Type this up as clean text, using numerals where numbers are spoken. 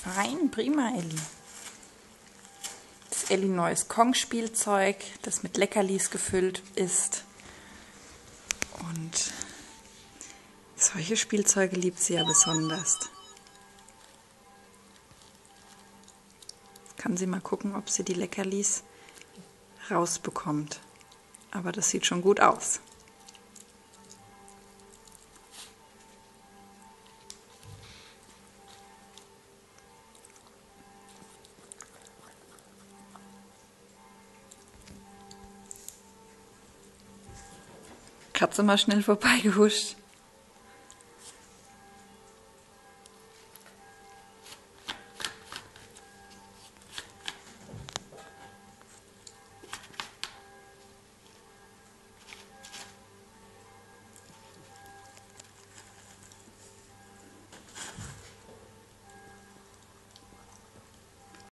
Fein, prima, Elli. Das ist Elli neues Kong-Spielzeug, das mit Leckerlis gefüllt ist. Und solche Spielzeuge liebt sie ja besonders. Kann sie mal gucken, ob sie die Leckerlis rausbekommt. Aber das sieht schon gut aus. Katze mal schnell vorbeigehuscht.